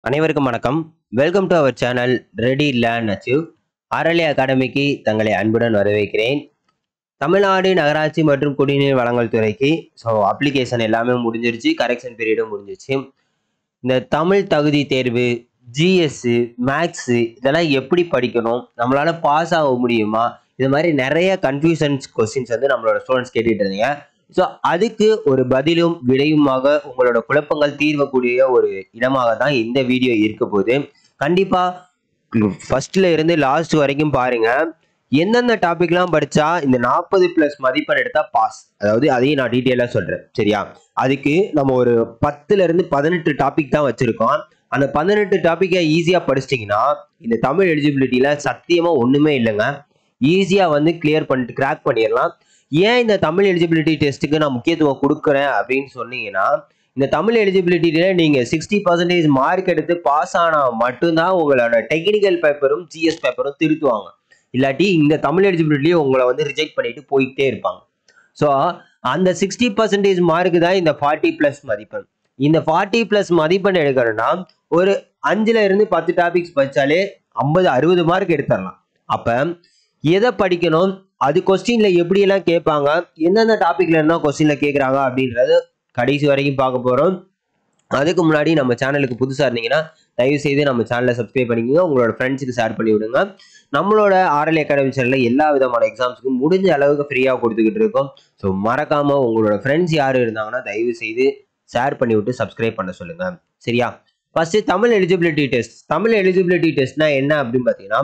அனைவருக்கும் வணக்கம். Welcome to our channel ready learn achieve. RLA அகாடமிக்கு தங்களை அன்புடன் வரவேற்கிறேன். தமிழ்நாடு நகராட்சி மற்றும் குடிநீர் வழங்கல் துறைக்கு அப்ளிகேஷன் எல்லாமே முடிஞ்சிருச்சு, கரெக்ஷன் பீரியடும் முடிஞ்சிருச்சு. இந்த தமிழ் தகுதி தேர்வு, ஜிஎஸ், மேக்ஸு இதெல்லாம் எப்படி படிக்கணும், நம்மளால பாஸ் ஆக முடியுமா, இது மாதிரி நிறைய கன்ஃபியூஷன்ஸ் கொஸ்டின்ஸ் வந்து நம்மளோட ஸ்டூடெண்ட்ஸ் கேட்டுட்டு இருந்தீங்க. ஸோ அதுக்கு ஒரு பதிலும் விடையுமாக உங்களோட குழப்பங்கள் தீர்வக்கூடிய ஒரு இடமாக தான் இந்த வீடியோ இருக்க போகுது. கண்டிப்பா ஃபர்ஸ்ட்ல இருந்து லாஸ்ட் வரைக்கும் பாருங்க. எந்தெந்த டாபிக்லாம் படிச்சா இந்த 40+ மதிப்பெண் எடுத்தா பாஸ், அதாவது அதையும் நான் டீட்டெயிலாக சொல்றேன், சரியா? அதுக்கு நம்ம ஒரு 10ல இருந்து 18 டாபிக் தான் வச்சிருக்கோம். அந்த 18 டாபிக்கை ஈஸியா படிச்சிட்டிங்கன்னா இந்த தமிழ் எலிஜிபிலிட்டியில சத்தியமா ஒண்ணுமே இல்லைங்க. ஈஸியா வந்து கிளியர் பண்ணிட்டு கிராக் பண்ணிடலாம். ஏன் இந்த தமிழ் எலிஜிபிலிட்டி டெஸ்ட்டுக்கு நான் முக்கியத்துவம் கொடுக்குறேன் அப்படின்னு சொன்னீங்கன்னா, இந்த தமிழ் எலிஜிபிலிட்டியில நீங்க 60% மார்க் எடுத்து பாஸ் ஆனா மட்டும்தான் உங்களோட டெக்னிக்கல் பேப்பரும் ஜிஎஸ் பேப்பரும் திருத்துவாங்க. இல்லாட்டி இந்த தமிழ் எலிஜிபிலிட்டியை உங்களை வந்து ரிஜெக்ட் பண்ணிட்டு போயிட்டே இருப்பாங்க. ஸோ அந்த 60% மார்க்கு தான் இந்த 40+ மதிப்பெண். இந்த 40+ மதிப்பெண் எடுக்கணும்னா ஒரு 5ல இருந்து 10 டாபிக்ஸ் படிச்சாலே 50-60 மார்க் எடுத்துடலாம். அப்ப எதை படிக்கணும், அது கொஸ்டின்ல எப்படி எல்லாம் கேட்பாங்க, எந்தெந்த டாபிக்ல இருந்தா கொஸ்டின்ல கேட்கறாங்க அப்படின்றது கடைசி வரைக்கும் பார்க்க போறோம். அதுக்கு முன்னாடி நம்ம சேனலுக்கு புதுசா இருந்தீங்கன்னா தயவு செய்து நம்ம சேனலை சப்ஸ்கிரைப் பண்ணிக்கோங்க, உங்களோட ஃப்ரெண்ட்ஸுக்கு ஷேர் பண்ணி விடுங்க. நம்மளோட ஆர்எல்ஏ அகாடமி சேனல்ல எல்லா விதமான எக்ஸாம்ஸுக்கும் முடிஞ்ச அளவுக்கு ஃப்ரீயாக கொடுத்துக்கிட்டு இருக்கோம். ஸோ மறக்காம உங்களோட ஃப்ரெண்ட்ஸ் யாரு இருந்தாங்கன்னா தயவு செய்து ஷேர் பண்ணி விட்டு சப்ஸ்கிரைப் பண்ண சொல்லுங்க, சரியா? First Tamil eligibility test. Tamil eligibility டெஸ்ட்னா என்ன அப்படின்னு பார்த்தீங்கன்னா,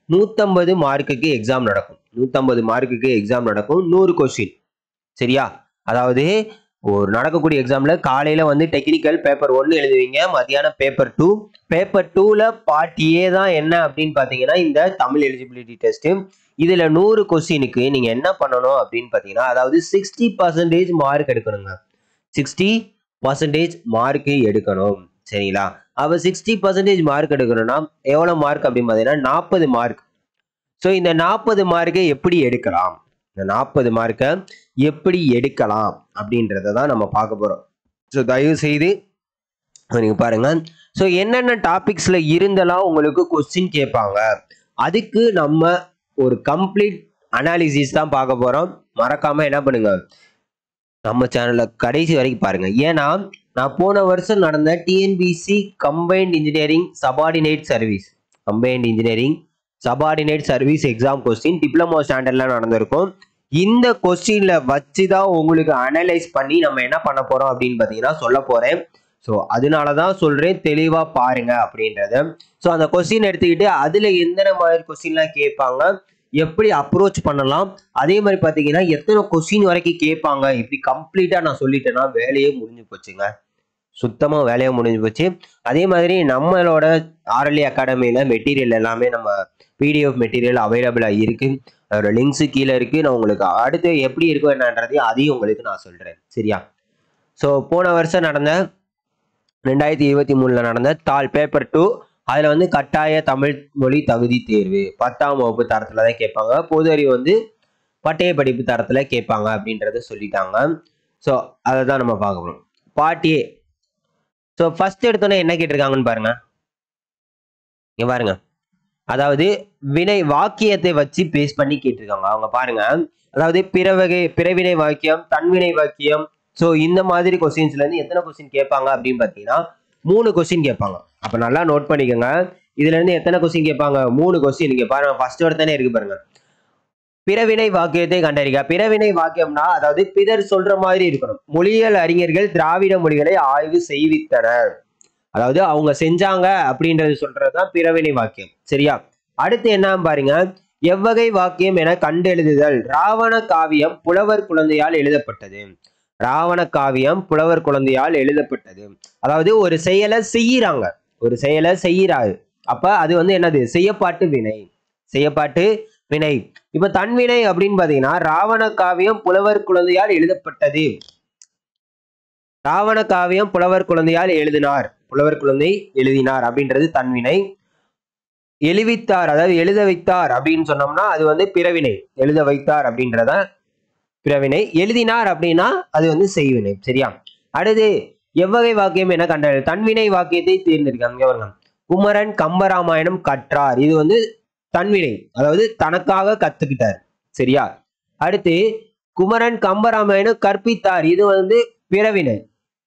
150 மார்க்குக்கு எக்ஸாம் நடக்கும். 150 மார்க்குக்கு எக்ஸாம் நடக்கும், 100 கொஸ்டின், சரியா? அதாவது ஒரு நடக்கக்கூடிய எக்ஸாம்ல காலையில வந்து டெக்னிக்கல் பேப்பர் 1 எழுதுவீங்க, மத்தியானம் பேப்பர் 2. பேப்பர் 2ல பார்ட் ஏ தான் என்ன அப்படின்னு பார்த்தீங்கன்னா இந்த தமிழ் எலிஜிபிலிட்டி டெஸ்ட். இதுல 100 கொஸ்டினுக்கு நீங்க என்ன பண்ணணும் அப்படின்னு பார்த்தீங்கன்னா, அதாவது 60% மார்க் எடுக்கணுங்க. 60% மார்க் எடுக்கணும், சரிங்களா? அப்ப 60% மார்க் எடுக்கணும்னா எவ்வளவு மார்க் அப்படின்னு பார்த்தீங்கன்னா 40 மார்க். ஸோ இந்த 40 மார்க்கை எப்படி எடுக்கலாம், இந்த 40 மார்க்கை எப்படி எடுக்கலாம் அப்படின்றத தான் நம்ம பார்க்க போறோம். ஸோ தயவு செய்து நீங்க பாருங்க. ஸோ என்னென்ன டாபிக்ஸ்ல இருந்தெல்லாம் உங்களுக்கு கொஸ்டின் கேட்பாங்க, அதுக்கு நம்ம ஒரு கம்ப்ளீட் அனாலிசிஸ் தான் பார்க்க போறோம். மறக்காம என்ன பண்ணுங்க, நம்ம சேனல்ல கடைசி வரைக்கும் பாருங்க. ஏன்னா நான் போன வருஷம் நடந்த TNPSC combined engineering subordinate service exam question diploma ஸ்டாண்டர்ட்ல நடந்திருக்கும். இந்த கொஸ்டின்ல வச்சுதான் உங்களுக்கு அனலைஸ் பண்ணி நம்ம என்ன பண்ண போறோம் அப்படின்னு பாத்தீங்கன்னா சொல்ல போறேன். ஸோ அதனாலதான் சொல்றேன், தெளிவா பாருங்க அப்படின்றது. ஸோ அந்த கொஸ்டின் எடுத்துக்கிட்டு அதுல எந்தெந்த மாதிரி கொஸ்டின்லாம் கேட்பாங்க, எப்படி அப்ரோச் பண்ணலாம், அதே மாதிரி பாத்தீங்கன்னா எத்தனை கொஸ்டின் வரைக்கும் கேட்பாங்க, இப்படி கம்ப்ளீட்டா நான் சொல்லிட்டேன்னா வேலையே முடிஞ்சு போச்சுங்க, சுத்தமா வேலையை முடிஞ்சு போச்சு. அதே மாதிரி நம்மளோட ஆர்எல்ஏ அகாடமியில மெட்டீரியல் எல்லாமே நம்ம பிடிஎஃப் மெட்டீரியல் அவைலபிளா இருக்கு. அதோட லிங்க்ஸ் கீழே இருக்கு. நான் உங்களுக்கு அடுத்து எப்படி இருக்கும் என்னன்றதையும் அதையும் உங்களுக்கு நான் சொல்றேன், சரியா? ஸோ போன வருஷம் நடந்த 2023 நடந்த பேப்பர் 2 அதுல வந்து கட்டாய தமிழ் மொழி தகுதி தேர்வு 10ஆம் வகுப்பு தரத்துல தான் கேட்பாங்க. பொது அறிவு வந்து பட்டய படிப்பு தரத்துல கேட்பாங்க அப்படின்றத சொல்லிட்டாங்க. ஸோ அதை தான் நம்ம பார்க்க போறோம். Part A. ஸோ ஃபர்ஸ்ட் எடுத்தோன்னே என்ன கேட்டிருக்காங்கன்னு பாருங்க. இங்க பாருங்க, அதாவது வினை வாக்கியத்தை வச்சு பேஸ் பண்ணி கேட்டிருக்காங்க. அவங்க பாருங்க, அதாவது பிறவினை வாக்கியம், தன்வினை வாக்கியம். ஸோ இந்த மாதிரி கொஸ்டின்ஸ்ல இருந்து எத்தனை கொஸ்டின் கேட்பாங்க அப்படின்னு பார்த்தீங்கன்னா 3 கொஸ்டின் கேட்பாங்க. அப்ப நல்லா நோட் பண்ணிக்கோங்க. இதுல இருந்து எத்தனை கொஸ்டின் கேட்பாங்க, 3 கொஸ்டின். நீங்க பாருங்க, ஃபர்ஸ்ட் எடுத்தானே இருக்கு பாருங்க, பிறவினை வாக்கியத்தை கண்டறிக. பிறவினை வாக்கியம்னா அதாவது பிறர் சொல்ற மாதிரி இருக்கணும். மொழியியல் அறிஞர்கள் திராவிட மொழிகளை ஆய்வு செய்வித்தனர், அதாவது அவங்க செஞ்சாங்க அப்படின்றது சொல்றதுதான் பிறவினை வாக்கியம், சரியா? அடுத்து என்ன பாருங்க, எவ்வகை வாக்கியம் என கண்டெழுதுதல். ராவண காவியம் புலவர் குழந்தையால் எழுதப்பட்டது. ராவண காவியம் புலவர் குழந்தையால் எழுதப்பட்டது. அதாவது ஒரு செயலை செய்யறாரு, அப்ப அது வந்து என்னது, செய்யப்பாட்டு வினை. இப்ப தன்வினை அப்படின்னு பாத்தீங்கன்னா ராவண காவியம் புலவர் குழந்தையால் எழுதப்பட்டது. ராவண காவியம் புலவர் குழந்தையால் புலவர் குழந்தை எழுதினார் அப்படின்றது தன்வினை. எழுவித்தார், அதாவது எழுத வைத்தார் அப்படின்னு சொன்னோம்னா அது வந்து பிறவினை. எழுத வைத்தார் அப்படின்றத பிறவினை. எழுதினார் அப்படின்னா அது வந்து செய்வினை, சரியா? அடுத்து எவ்வகை வாக்கியம் என கண்டறிய. தன்வினை வாக்கியத்தை தேர்ந்தெடுக்காங்க. குமரன் கம்பராமாயணம் கற்றார். இது வந்து தன்வினை, அதாவது தனக்காக கத்துக்கிட்டார். சரியா? அடுத்து குமரன் கம்பராமாயணம் கற்பித்தார். இது வந்து பிறவினை.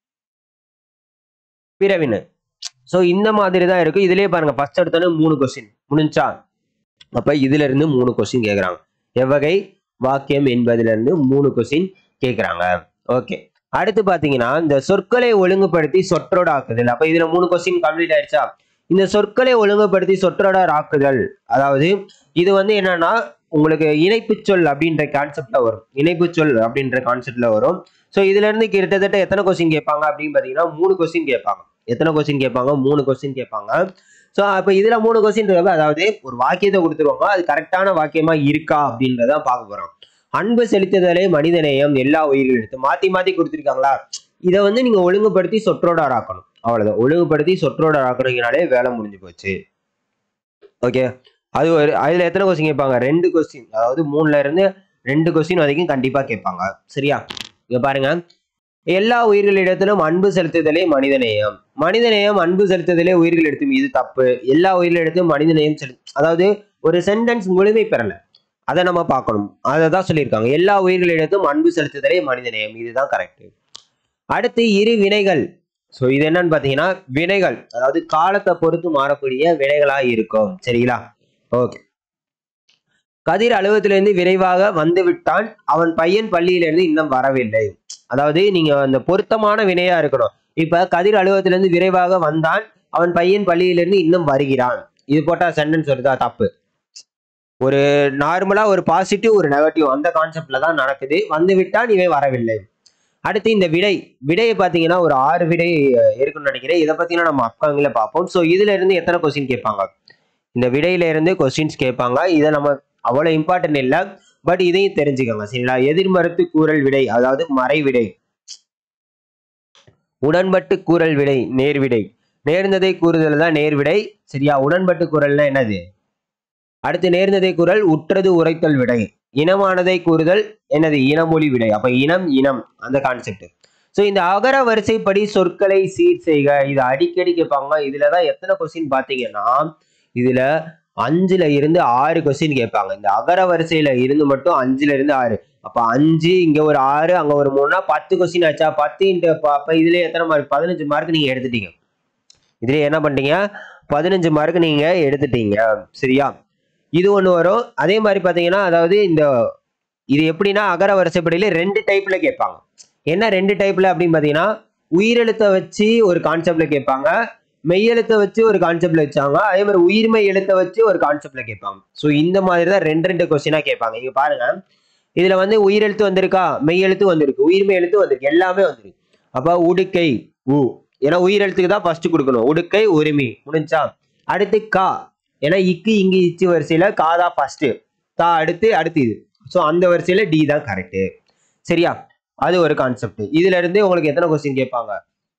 பிறவினை. சோ இந்த மாதிரி தான் இருக்கு. இதுலயே பாருங்க, ஃபர்ஸ்ட் எடுத்தோன்னே 3 கொஸ்டின் முடிஞ்சா. அப்ப இதுல இருந்து 3 கொஸ்டின் கேக்குறாங்க. எவ்வகை வாக்கியம் என்பதுல இருந்து 3 கொஸ்டின் கேக்குறாங்க. ஓகே, அடுத்து பாத்தீங்கன்னா இந்த சொற்களை ஒழுங்குபடுத்தி சொற்றொடர் ஆக்குதல். அப்ப இதுல 3 கொஸ்டின் கம்ப்ளீட் ஆயிடுச்சா? இந்த சொற்களை ஒழுங்குபடுத்தி சொற்றொடர் ஆக்குதல், அதாவது இது வந்து என்னன்னா உங்களுக்கு இணைப்பு சொல் அப்படின்ற கான்செப்ட்ல வரும். இணைப்பு சொல் அப்படின்ற கான்செப்ட்ல வரும். சோ இதுல இருந்து கிட்டத்தட்ட எத்தனை கொஸ்டின் கேட்பாங்க அப்படின்னு பாத்தீங்கன்னா 3 கொஸ்டின் கேட்பாங்க. எத்தனை கொஸ்டின் கேட்பாங்க? 3 கொஸ்டின் கேட்பாங்க. சோ அப்ப இதுல 3 கொஸ்டின் இருக்கு. அதாவது ஒரு வாக்கியத்தை கொடுத்துருவாங்க, அது கரெக்டான வாக்கியமா இருக்கா அப்படின்றத பார்க்க போறோம். அன்பு செலுத்துதலே மனிதநேயம் எல்லா உயிர்களும் மாத்தி மாத்தி கொடுத்துருக்காங்களா, இதை வந்து நீங்க ஒழுங்குபடுத்தி சொற்றொடர் ஆக்கணும். அவ்வளவுதான், ஒழுங்குபடுத்தி சொற்றொடர் ஆக்கணுங்கனாலே வேலை முடிஞ்சு போச்சு. ஓகே, அது ஒரு அதுல எத்தனை கொஸ்டின் கேட்பாங்க? 2 கொஸ்டின், அதாவது 3ல இருந்து 2 கொஸ்டின் வரைக்கும் கண்டிப்பா கேட்பாங்க. சரியா? இங்க பாருங்க, எல்லா உயிர்களிடத்திலும் அன்பு செலுத்துதலே மனிதநேயம். மனிதநேயம் அன்பு செலுத்துதலே உயிர்களிடத்தும், இது தப்பு. எல்லா உயிர்களிடத்தும் மனிதநேயம் அதாவது ஒரு சென்டென்ஸ் முழுமை பெறல, அதை நம்ம பார்க்கணும். அதை தான் சொல்லியிருக்காங்க. எல்லா உயிர்களிடத்தும் அன்பு செலுத்துதலே மனிதநேயம், இதுதான் கரெக்ட். அடுத்து இரு வினைகள். ஸோ இது என்னன்னு பார்த்தீங்கன்னா வினைகள், அதாவது காலத்தை பொறுத்து மாறக்கூடிய வினைகளா இருக்கும். சரிங்களா? ஓகே. கதிர் அலுவலகத்திலிருந்து விரைவாக வந்து விட்டான், அவன் பையன் பள்ளியிலிருந்து இன்னும் வரவில்லை. அதாவது நீங்க அந்த பொருத்தமான வினையா இருக்கணும். இப்ப கதிர் அலுவலகத்திலிருந்து விரைவாக வந்தான், அவன் பையன் பள்ளியிலிருந்து இன்னும் வருகிறான். இது போட்டா சென்டென்ஸ் வருதா? தப்பு. ஒரு நார்மலா ஒரு பாசிட்டிவ் ஒரு நெகட்டிவ் அந்த கான்செப்ட்ல தான் நடக்குது. வந்து விட்டான், இவன் வரவில்லை. அடுத்து இந்த விடை, விடையை பார்த்தீங்கன்னா ஒரு 6 விடை இருக்குன்னு நினைக்கிறேன். இதை பத்தினா நம்ம அப்கமிங்ல பார்ப்போம். ஸோ இதுல இருந்து எத்தனை கொஸ்டின் கேட்பாங்க? இந்த விடையில இருந்து கொஸ்டின்ஸ் கேட்பாங்க. இதை நம்ம அவ்வளவு இம்பார்ட்டன்ட் இல்லை, பட் இதையும் தெரிஞ்சுக்கோங்க. சரிங்களா? எதிர்மறுத்து கூறல் விடை, அதாவது மறை விடை. உடன்பட்டு கூறல் விடை நேர்விடை. நேர்ந்ததை கூறுதல் தான் நேர்விடை. சரியா? உடன்பட்டு கூறல்னா என்னது? அடுத்து நேர்ந்ததை கூறல் உற்றது உரைத்தல் விடை. இனமானதை கூறுதல் என்னது? இனமொழி விடை. அப்ப இனம் இனம் அந்த கான்செப்ட். ஸோ இந்த அகர வரிசைப்படி சொற்களை சீர் செய்க, இது அடிக்கடி கேட்பாங்க. இதுலதான் எத்தனை கொஸ்டின் பார்த்தீங்கன்னா இதுல 5ல இருந்து 6 கொஸ்டின் கேட்பாங்க. இந்த அகர வரிசையில இருந்து மட்டும் 5ல இருந்து 6. அப்ப 5 இங்க ஒரு 6 அங்க ஒரு 3னா 10 கொஸ்டின் ஆச்சா? 10 அப்ப இதுல எத்தனை மார்க்? 15 மார்க் நீங்க எடுத்துட்டீங்க. இதுல என்ன பண்ணிட்டீங்க? 15 மார்க் நீங்க எடுத்துட்டீங்க. சரியா? இது ஒண்ணு வரும். அதே மாதிரி பாத்தீங்கன்னா, அதாவது இந்த இது எப்படின்னா அகர வரிசைப்படியில 2 டைப்ல கேட்பாங்க. என்ன 2 டைப்ல அப்படின்னு பாத்தீங்கன்னா, உயிரெழுத்தை வச்சு ஒரு கான்செப்ட்ல கேட்பாங்க, மெய்யெழுத்தை வச்சு ஒரு கான்செப்ட்ல வச்சாங்க, அதே மாதிரி உயிர்மை எழுத்தை வச்சு ஒரு கான்செப்ட்ல கேட்பாங்க. ஸோ இந்த மாதிரி தான் 2 கொஸ்டினா கேட்பாங்க. இங்க பாருங்க, இதுல வந்து உயிரெழுத்து வந்திருக்கா, மெய்யெழுத்து வந்திருக்கு, உயிர்மை எழுத்து வந்திருக்கு, எல்லாமே வந்திருக்கு. அப்ப உடுக்கை உ, ஏன்னா உயிரெழுத்துக்கு தான் ஃபர்ஸ்ட் கொடுக்கணும். உடுக்கை உரிமை முடிஞ்சா. அடுத்து கா, ஏன்னா இக்கு இங்கு இச்சு வரிசையில காதா ஃபர்ஸ்ட், தா அடுத்து அடுத்து இது. ஸோ அந்த வரிசையில டி தான் கரெக்ட். சரியா? அது ஒரு கான்செப்ட். இதுல இருந்து உங்களுக்கு எத்தனை கொஸ்டின் கேட்பாங்க?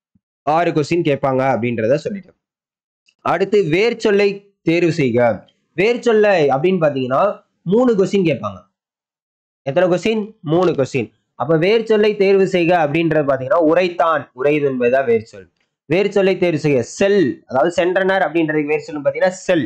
6 கொஸ்டின் கேட்பாங்க அப்படின்றத சொல்லிட்டேன். அடுத்து வேர் சொல்லை தேர்வு செய்க. வேர் சொல்லை அப்படின்னு பாத்தீங்கன்னா 3 கொஸ்டின் கேட்பாங்க. எத்தனை கொஸ்டின்? 3 கொஸ்டின். அப்ப வேர் சொல்லை தேர்வு செய்க அப்படின்றது பாத்தீங்கன்னா உரைத்தான், உரைது என்பதுதான் வேர் சொல். வேர் சொல்லை தேர்வு செய்ய செல், அதாவது சென்றனர் அப்படின்றதுக்கு வேர் சொல்லு பாத்தீங்கன்னா செல்.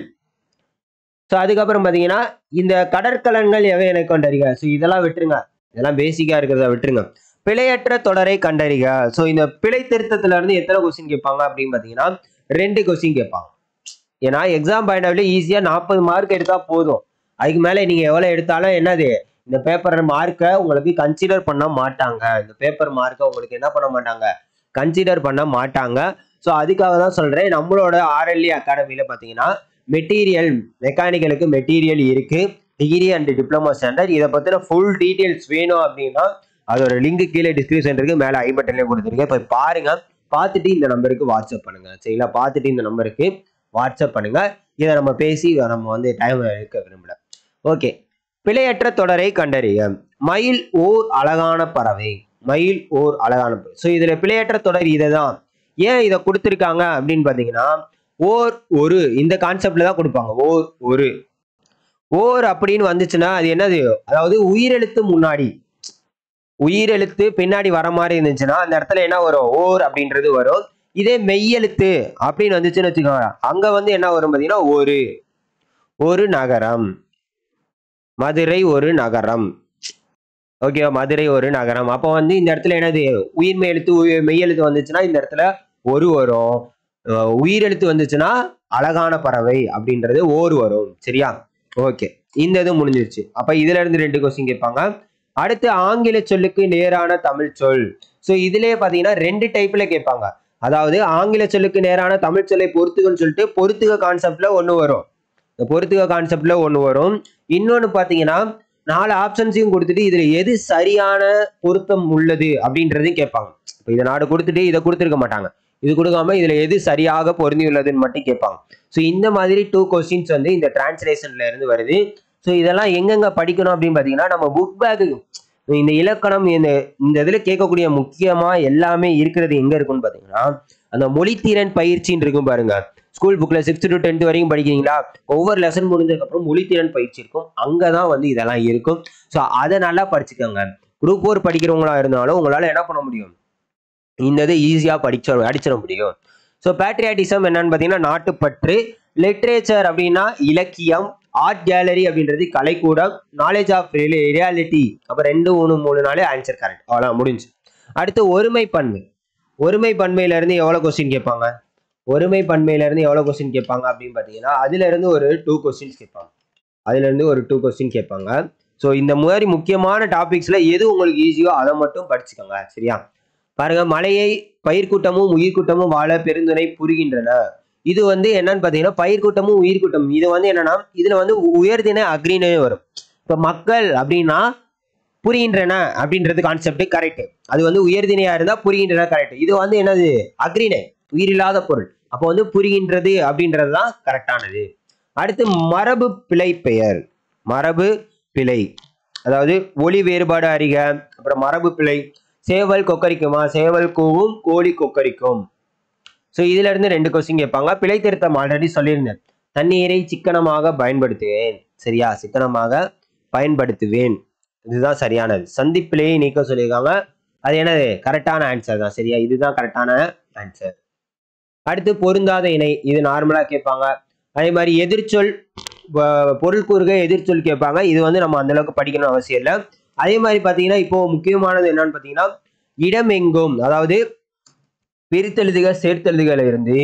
ஸோ அதுக்கப்புறம் பாத்தீங்கன்னா இந்த கடற்கலன்கள் எவை என கண்டறிக. ஸோ இதெல்லாம் விட்டுருங்க, இதெல்லாம் பேசிக்கா இருக்கிறத விட்டுருங்க. பிழையற்ற தொடரை கண்டறிக. ஸோ இந்த பிழை திருத்தத்துல இருந்து எத்தனை கொஸ்டின் கேட்பாங்க அப்படின்னு பாத்தீங்கன்னா 2 கொஸ்டின் கேட்பாங்க. ஏன்னா எக்ஸாம் பாயிண்ட் ஆஃப் வியூ ஈஸியா 40 மார்க் எடுத்தா போதும். அதுக்கு மேல நீங்க எவ்வளவு எடுத்தாலும் என்னது, இந்த பேப்பர் மார்க்கை உங்களுக்கு கன்சிடர் பண்ண மாட்டாங்க. இந்த பேப்பர் மார்க்கை உங்களுக்கு என்ன பண்ண மாட்டாங்க? கன்சிடர் பண்ண மாட்டாங்க. ஸோ அதுக்காக தான் சொல்றேன். நம்மளோட RLE அகாடமியில பாத்தீங்கன்னா மெட்டீரியல், மெக்கானிக்கலுக்கு மெட்டீரியல் இருக்கு, டிகிரி அண்ட் டிப்ளமோ ஸ்டாண்டர்ட். இதை பத்தின ஃபுல் டீடைல்ஸ் வேணும் அப்படின்னா அதோட லிங்க் கீழே டிஸ்கிரிப்ஷன் இருக்கு, மேல ஐ பட்டன்லயே கொடுத்துருக்கேன். இப்போ பாருங்க, பார்த்துட்டு இந்த நம்பருக்கு வாட்ஸ்அப் பண்ணுங்க. சரிங்களா? பார்த்துட்டு இந்த நம்பருக்கு வாட்ஸ்அப் பண்ணுங்க. இதை நம்ம பேசி நம்ம வந்து டைம் எடுக்க விரும்பல. ஓகே, பிழையற்ற தொடரை கண்டறிய. மயில் ஓர் அழகான பறவை. மயில் ஓர் அழகான பறவை. ஸோ இதுல பிழையற்ற தொடர் இதை தான். ஏன் இதை கொடுத்துருக்காங்க அப்படின்னு பாத்தீங்கன்னா ஓர் ஒரு இந்த கான்செப்ட்ல தான் கொடுப்பாங்க. ஓர் ஒரு, ஓர் அப்படின்னு வந்துச்சுன்னா அது என்னது? அதாவது உயிரெழுத்து முன்னாடி, உயிரெழுத்து பின்னாடி வர மாதிரி இருந்துச்சுன்னா அந்த இடத்துல என்ன வரும், ஓர் அப்படின்றது வரும். இதே மெய்யெழுத்து அப்படின்னு வந்துச்சுன்னு வச்சுக்கோங்க, அங்க வந்து என்ன வரும் பாத்தீங்கன்னா, ஒரு நகரம், மதுரை ஒரு நகரம். ஓகேவா, மதுரை ஒரு நகரம். அப்போ வந்து இந்த இடத்துல என்னது, உயிர்மெய் எழுத்து மெய்யெழுத்து வந்துச்சுன்னா இந்த இடத்துல ஒரு வரும். உயிரெழுத்து வந்துச்சுன்னா அழகான பறவை அப்படின்றது ஓர் வரும். சரியா, ஓகே, இந்த இது முடிஞ்சிருச்சு. அப்ப இதுல இருந்து 2 கொஸ்டின் கேட்பாங்க. அடுத்து ஆங்கில சொல்லுக்கு நேரான தமிழ் சொல். ஸோ இதுலயே பாத்தீங்கன்னா 2 டைப்ல கேட்பாங்க. அதாவது ஆங்கில சொல்லுக்கு நேரான தமிழ் சொல்லை பொறுத்துகன்னு சொல்லிட்டு பொறுத்துக கான்செப்ட்ல ஒண்ணு வரும். இந்த பொறுத்துக கான்செப்ட்ல ஒண்ணு வரும். இன்னொன்னு பாத்தீங்கன்னா 4 ஆப்ஷன்ஸையும் கொடுத்துட்டு இதுல எது சரியான பொருத்தம் உள்ளது அப்படின்றதையும் கேட்பாங்க. இப்போ இதை நாடு கொடுத்துட்டு இதை கொடுத்துருக்க மாட்டாங்க. இது கொடுக்காம இதுல எது சரியாக பொருந்தி உள்ளதுன்னு மட்டும் கேட்பாங்க. ஸோ இந்த மாதிரி 2 கொஸ்டின்ஸ் வந்து இந்த டிரான்ஸ்லேஷன்ல இருந்து வருது. ஸோ இதெல்லாம் எங்கெங்க படிக்கணும் அப்படின்னு பாத்தீங்கன்னா, நம்ம புக் பேக்கு இந்த இலக்கணம் இந்த இதுல கேட்கக்கூடிய முக்கியமா எல்லாமே இருக்கிறது எங்க இருக்குன்னு பாத்தீங்கன்னா, அந்த மொழித்திறன் பயிற்சின்னு இருக்கும் பாருங்க. ஸ்கூல் புக்ல 6th to 10th வரைக்கும் படிக்கிறீங்களா, ஒவ்வொரு லெசன் முடிஞ்சதுக்கு அப்புறம் மொழித்திறன் பயிற்சி இருக்கும். அங்கதான் வந்து இதெல்லாம் இருக்கும். ஸோ அதை நல்லா படிச்சுக்கோங்க. குரூப் 4 படிக்கிறவங்களா இருந்தாலும் உங்களால என்ன பண்ண முடியும், இந்த இது ஈஸியா அடிச்சிட முடியும். ஸோ பேட்ரியாட்டிசம் என்னன்னு பார்த்தீங்கன்னா நாட்டுப்பற்று, லிட்ரேச்சர் அப்படின்னா இலக்கியம், ஆர்ட் கேலரி அப்படின்றது கலைக்கூடம், நாலேஜ் ஆஃப் ரியாலிட்டி. அப்போ 2 1 3 4 ஆன்சர் கரெக்ட். அவ்வளோ முடிஞ்சு. அடுத்து ஒருமை பன்மை. ஒருமை பன்மையில இருந்து எவ்வளவு கொஸ்டின் கேட்பாங்க, ஒருமை பன்மையில இருந்து எவ்வளவு கொஸ்டின் கேட்பாங்க அப்படின்னு பார்த்தீங்கன்னா, அதுல இருந்து ஒரு 2 கொஸ்டின்ஸ் கேட்பாங்க. அதுல இருந்து ஒரு 2 கொஸ்டின் கேட்பாங்க. ஸோ இந்த மாதிரி முக்கியமான டாபிக்ஸ்ல எது உங்களுக்கு ஈஸியோ அதை மட்டும் படிச்சுக்கோங்க. சரியா, பாருங்க, மலையை பயிர்க்கூட்டமும் உயிர்கூட்டமும் வாழ பெருந்துணை புரிகின்றன. இது வந்து என்னன்னு பாத்தீங்கன்னா பயிர்க்கூட்டமும் உயிர்கூட்டமும். இது வந்து என்னன்னா இதுல வந்து உயர்திணை அக்ரிணை வரும். இப்ப மக்கள் அப்படின்னா புரிகின்றன அப்படின்றது கான்செப்ட் கரெக்ட். அது வந்து உயர்திணையா இருந்தா புரிகின்றன கரெக்ட். இது வந்து என்னது, அக்ரிணை, உயிரில்லாத பொருள். அப்போ வந்து புரிகின்றது அப்படின்றதுதான் கரெக்டானது. அடுத்து மரபு பிழை பெயர். மரபு பிழை அதாவது ஒலி வேறுபாடு அறிக. அப்புறம் மரபு பிழை, சேவல் கொக்கரிக்குமா, சேவல் கூவும் கோழி கொக்கரிக்கும். ஸோ இதுல இருந்து 2 கொஸ்டின் கேட்பாங்க. பிழை திருத்தம் ஆல்ரெடி சொல்லியிருந்தேன். தண்ணீரை சிக்கனமாக பயன்படுத்துவேன். சரியா, சிக்கனமாக பயன்படுத்துவேன், இதுதான் சரியானது. சந்திப்பிழையை நீக்க சொல்லியிருக்காங்க. அது என்னது, கரெக்டான ஆன்சர் தான். சரியா, இதுதான் கரெக்டான ஆன்சர். அடுத்து பொருந்தாத இணை, இது நார்மலா கேட்பாங்க. அதே மாதிரி எதிர்ச்சொல், பொருள் கூறுக எதிர்ச்சொல் கேட்பாங்க. இது வந்து நம்ம அந்த அளவுக்கு படிக்கணும் அவசியம் இல்லை. அதே மாதிரி பாத்தீங்கன்னா இப்போ முக்கியமானது என்னன்னு பாத்தீங்கன்னா இடம் எங்கும், அதாவது பிரித்தெழுதுக சேர்த்தெழுதுகள்ல இருந்து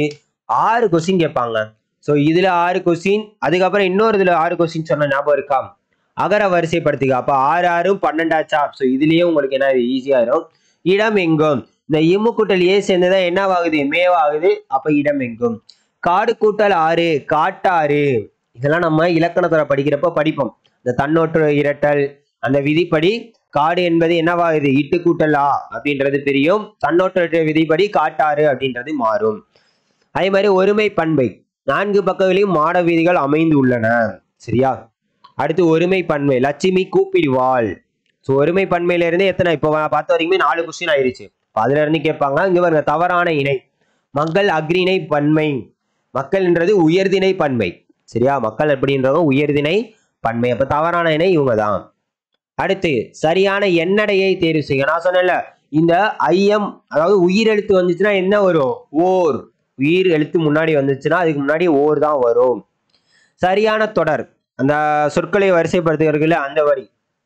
6 கொஸ்டின் கேட்பாங்க. ஸோ இதுல 6 கொஸ்டின், அதுக்கப்புறம் இன்னொரு இதுல 6 கொஸ்டின் சொன்ன ஞாபகம் இருக்கா, அகர வரிசைப்படுத்துக. அப்ப 6 6 12 ஆச்சா. ஸோ இதுலயே உங்களுக்கு என்ன ஈஸியா இருக்கும். இடம் எங்கும், இந்த இம்மு கூட்டல் ஏ சேர்ந்ததா என்னவாகுது, மேவாகுது. அப்ப இடம் எங்கும். காடு கூட்டல் ஆறு, காட்டாறு. இதெல்லாம் நம்ம இலக்கணத்துல படிக்கிறப்ப படிப்போம். இந்த தன்னோற்று இரட்டல் அந்த விதிப்படி காடு என்பது என்னவாகுது, இட்டு கூட்டல் ஆ அப்படின்றது தெரியும். தன்னோற்ற விதிப்படி காட்டாறு அப்படின்றது மாறும். அதே மாதிரி ஒருமை பண்பை, 4 பக்கங்களையும் மாட வீதிகள் அமைந்து உள்ளன. சரியா, அடுத்து ஒருமை பன்மை, லட்சுமி கூப்பிடுவாள். ஸோ ஒருமை பன்மையில இருந்து எத்தனை, இப்போ பார்த்த வரைக்குமே 4 கொஸ்டின் ஆயிருச்சு. அதுல இருந்து கேட்பாங்க. இங்க பாருங்க, தவறான இணை, மக்கள் அக்ரிணை பன்மை, மக்கள்ன்றது உயர்திணை பன்மை. சரியா, மக்கள் அப்படின்றவங்க உயர்திணை பன்மை. அப்ப தவறான இணை இவங்க தான். அடுத்து சரியான எண்ணடையை தேர்வு செய்ய. நான் சொன்னேன்ல, இந்த ஐயம் அதாவது உயிர் எழுத்து வந்துச்சுன்னா என்ன வரும், ஓர். உயிர் எழுத்து முன்னாடி வந்துச்சுன்னா அதுக்கு முன்னாடி ஓர் தான் வரும். சரியான தொடர், அந்த சொற்களை வரிசைப்படுத்துகிறதுல அந்த வரி,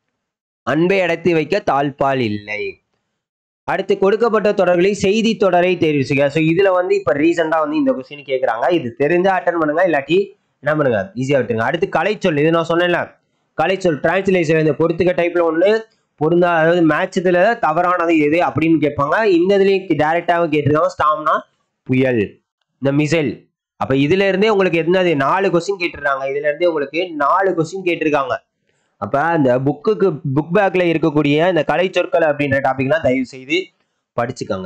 அன்பை அடைத்து வைக்க தாழ்பால் இல்லை. அடுத்து கொடுக்கப்பட்ட தொடர்களில் செய்தி தொடரை தேர்வு செய்ய. ஸோ இதுல வந்து இப்ப ரீசெண்டா வந்து இந்த கொஸ்டின் கேட்கறாங்க. இது தெரிஞ்சா அட்டன் பண்ணுங்க, இல்லாட்டி என்ன பண்ணுங்க, ஈஸியா விட்டுருங்க. அடுத்து கலைச்சொல், இது நான் சொன்னேன்ல, கலைச்சொல் டிரான்ஸ்லேஷன், இந்த பொறுத்துக்க டைப்ல ஒண்ணு, பொருந்தா அதாவது மேட்சத்துல தவறானது எது அப்படின்னு கேட்பாங்க. இந்த இதுலயும் டைரக்டாவும் கேட்டிருக்காங்க. ஸ்டாம்னா புயல், இந்த மிசைல். அப்ப இதுல இருந்தே உங்களுக்கு என்னது 4 கொஸ்டின் கேட்டிருக்காங்க. இதுல இருந்தே உங்களுக்கு 4 கொஸ்டின் கேட்டிருக்காங்க. அப்ப அந்த புக் பேக்ல இருக்கக்கூடிய இந்த கலை சொற்கள் அப்படின்ற டாபிக்லாம் தயவு செய்து படிச்சுக்கோங்க.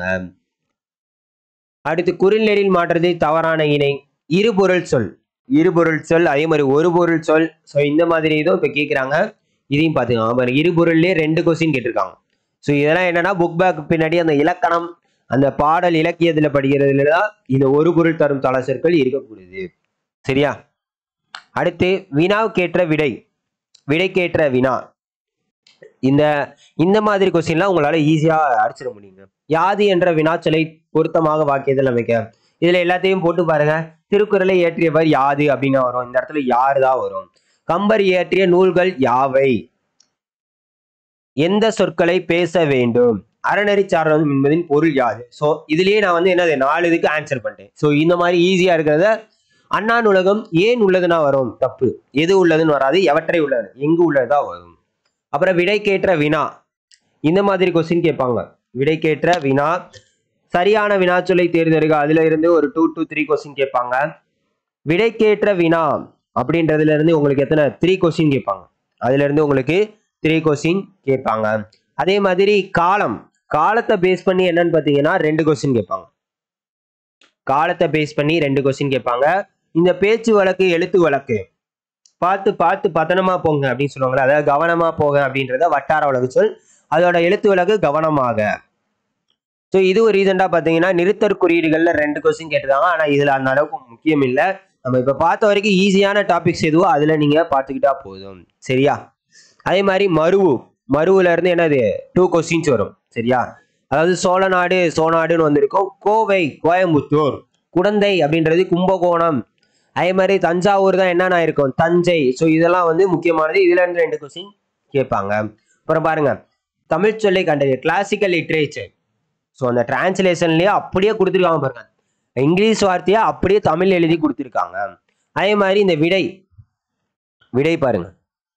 அடுத்து குரில்நெறில் மாற்றுறது தவறான இணை, இருபொருள் சொல், இருபொருள் சொல். அதே மாதிரி ஒரு பொருள் சொல். ஸோ இந்த மாதிரி இதுவும் இப்ப கேட்கிறாங்க. இதையும் பார்த்துக்கோங்க. இருபொருள்லயே 2 கொஸ்டின் கேட்டிருக்காங்க. ஸோ இதெல்லாம் என்னன்னா புக் பேக் பின்னாடி அந்த இலக்கணம், அந்த பாடல் இலக்கியத்துல படிக்கிறதுலதான் இந்த ஒரு பொருள் தரும் தல சொற்கள் இருக்கக்கூடியது. சரியா, அடுத்து வினாவுக்கேற்ற விடை, விடைக்கேற்ற வினா. இந்த இந்த மாதிரி கொஸ்டின்லாம் உங்களால ஈஸியா அடிச்சிட முடியுங்க. யாது என்ற வினாச்சொலை பொருத்தமாக வாக்கியத்தில் அமைக்க. இதுல எல்லாத்தையும் போட்டு பாருங்க. திருக்குறளை இயற்றியவர் யாது அப்படின்னு வரும். இந்த இடத்துல யாரு தான் வரும். கம்பர் இயற்றிய நூல்கள் யாவை? எந்த சொற்களை பேச வேண்டும்? அறநெறி சாரணம் என்பதின் பொருள் யாது? ஸோ இதுலயே நான் வந்து என்னது 4 இதுக்கு ஆன்சர் பண்ணிட்டேன். ஸோ இந்த மாதிரி ஈஸியா இருக்கிறத அண்ணா நூலகம் ஏன் உள்ளதுன்னா வரும். தப்பு. எது உள்ளதுன்னு வராது. எவற்றை உள்ளது, எங்கு உள்ளதா வரும். அப்புறம் விடைக்கேற்ற வினா. இந்த மாதிரி கொஸ்டின் கேட்பாங்க. விடைக்கேற்ற வினா, சரியான வினாச்சொல்லை தேர்ந்தெடுக்க. அதுல இருந்து ஒரு 2 to 3 கொஸ்டின் கேட்பாங்க. விடைக்கேற்ற வினா அப்படின்றதுல இருந்து உங்களுக்கு எத்தனை 3 கொஸ்டின் கேட்பாங்க. அதுல இருந்து உங்களுக்கு 3 கொஸ்டின் கேட்பாங்க. அதே மாதிரி காலம், காலத்தை பேஸ் பண்ணி என்னன்னு பாத்தீங்கன்னா 2 கொஸ்டின் கேட்பாங்க. காலத்தை பேஸ் பண்ணி 2 கொஸ்டின் கேட்பாங்க. இந்த பேச்சு வழக்கு, எழுத்து வழக்கு பார்த்து பார்த்து பதனமா போங்க அப்படின்னு சொல்லுவாங்களே, அதாவது கவனமா போக அப்படின்றத வட்டார வழக்கு சொல். அதோட எழுத்து வழக்கு கவனமாக. ஸோ இது ஒரு ரீசெண்டா பாத்தீங்கன்னா நிறுத்தற் குறியீடுகள்ல 2 கொஸ்டின் கேட்டிருக்காங்க. ஆனா இதுல அந்த அளவுக்கு முக்கியம் இல்லை. நம்ம இப்ப பார்த்த வரைக்கும் ஈஸியான டாபிக்ஸ் எதுவோ அதுல நீங்க பார்த்துக்கிட்டா போதும். சரியா? அதே மாதிரி மருவு, மருவுல இருந்து என்னது 2 கொஸ்டின்ஸ் வரும். சரியா? அதாவது சோழநாடு, சோநாடுன்னு வந்திருக்கும். கோவை, கோயம்புத்தூர். குடந்தை அப்படின்றது கும்பகோணம். அதே மாதிரி தஞ்சாவூர் தான் என்னன்னா இருக்கும், தஞ்சை. ஸோ இதெல்லாம் வந்து முக்கியமானது. இதுல இருந்து 2 கொஸ்டின் கேட்பாங்க. அப்புறம் பாருங்க, தமிழ் சொல்லை கண்டறிய. Classical literature. ஸோ அந்த டிரான்ஸ்லேஷன்லயே அப்படியே கொடுத்துருக்காங்க பாருங்க. இங்கிலீஷ் வார்த்தையா அப்படியே தமிழ் எழுதி கொடுத்துருக்காங்க. அதே மாதிரி இந்த விடை, விடை பாருங்க.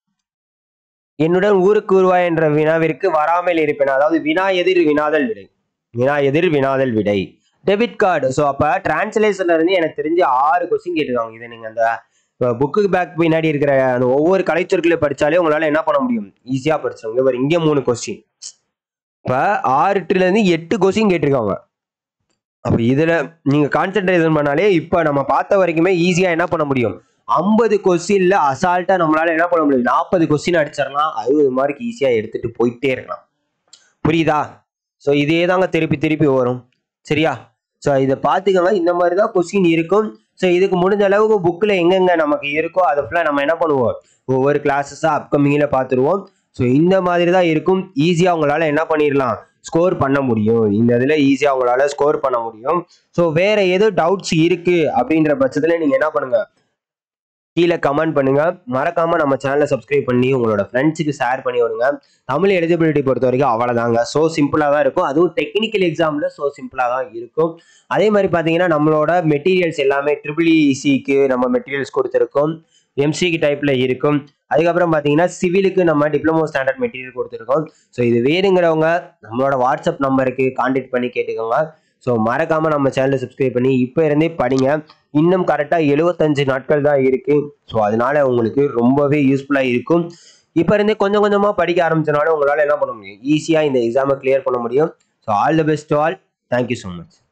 என்னுடன் ஊருக்கு உருவாய் என்ற வினாவிற்கு வராமல் இருப்பேன். அதாவது வினா எதிர் வினாதல் விடை. வினா எதிர் வினாதல் விடை. Debit card. ஸோ அப்ப டிரான்ஸ்லேஷன்ல இருந்து எனக்கு தெரிஞ்சு 6 கொஸ்டின் கேட்டுருக்காங்க. இதை நீங்க அந்த புக்கு பேக் பின்னாடி இருக்கிற அந்த ஒவ்வொரு கலைச்சொற்களையும் படிச்சாலே உங்களால என்ன பண்ண முடியும், ஈஸியா படிச்சவங்க. இங்க 3 கொஸ்டின். இப்ப 6 இருந்து 8 கொஸ்டின் கேட்டிருக்காங்க. அப்ப இதுல நீங்க கான்சென்ட்ரேஷன் பண்ணாலே இப்ப நம்ம பார்த்த வரைக்குமே ஈஸியா என்ன பண்ண முடியும், 50 கொஸ்டின்ல அசால்ட்டா நம்மளால என்ன பண்ண முடியும், 40 கொஸ்டின் அடிச்சிடலாம். 60 மார்க் ஈஸியா எடுத்துட்டு போயிட்டே இருக்கலாம். புரியுதா? ஸோ இதே தாங்க திருப்பி திருப்பி வரும். சரியா? ஸோ இதை பார்த்துக்கோங்க. இந்த மாதிரி தான் கொஸ்டின் இருக்கும். ஸோ இதுக்கு முடிஞ்ச அளவுக்கு புக்கில் எங்கெங்க நமக்கு இருக்கோ அதை ஃபுல்லாக நம்ம என்ன பண்ணுவோம், ஒவ்வொரு கிளாஸஸாக அப்கமிங்கில் பார்த்துருவோம். ஸோ இந்த மாதிரி தான் இருக்கும். ஈஸியாக உங்களால் என்ன பண்ணிடலாம், ஸ்கோர் பண்ண முடியும். இந்த இதில் ஈஸியாக உங்களால் ஸ்கோர் பண்ண முடியும். ஸோ வேற ஏதோ டவுட்ஸ் இருக்கு அப்படின்ற பட்சத்தில் நீங்கள் என்ன பண்ணுங்க, கீழே கமெண்ட் பண்ணுங்க. மறக்காம நம்ம சேனலை சப்ஸ்கிரைப் பண்ணி உங்களோட ஃப்ரெண்ட்ஸுக்கு ஷேர் பண்ணி விடுங்க. தமிழ் எலிஜிபிலிட்டி பொறுத்த வரைக்கும் அவ்வளோதாங்க. ஸோ சிம்பிளாக தான் இருக்கும். அதுவும் டெக்னிக்கல் எக்ஸாமில் ஸோ சிம்பிளாக தான் இருக்கும். அதே மாதிரி பார்த்தீங்கன்னா நம்மளோட மெட்டீரியல்ஸ் எல்லாமே EEECக்கு நம்ம மெட்டீரியல்ஸ் கொடுத்துருக்கோம். MCக்கு டைப்பில் இருக்கும். அதுக்கப்புறம் பார்த்தீங்கன்னா சிவிலுக்கு நம்ம டிப்ளமோ ஸ்டாண்டர்ட் மெட்டீரியல் கொடுத்துருக்கோம். ஸோ இது வேணுங்கிறவங்க நம்மளோட வாட்ஸ்அப் நம்பருக்கு கான்டாக்ட் பண்ணி கேட்டுக்கோங்க. ஸோ மறக்காம நம்ம சேனலை சப்ஸ்கிரைப் பண்ணி இப்போ இருந்தே படிங்க. இன்னும் கரெக்டாக 75 நாட்கள் தான் இருக்கு. ஸோ அதனால உங்களுக்கு ரொம்பவே யூஸ்ஃபுல்லாக இருக்கும். இப்போ இருந்தே கொஞ்சம் கொஞ்சமாக படிக்க ஆரம்பிச்சனால உங்களால் என்ன பண்ண முடியும், ஈஸியாக இந்த எக்ஸாமை கிளியர் பண்ண முடியும். So all the best to all. Thank you so much.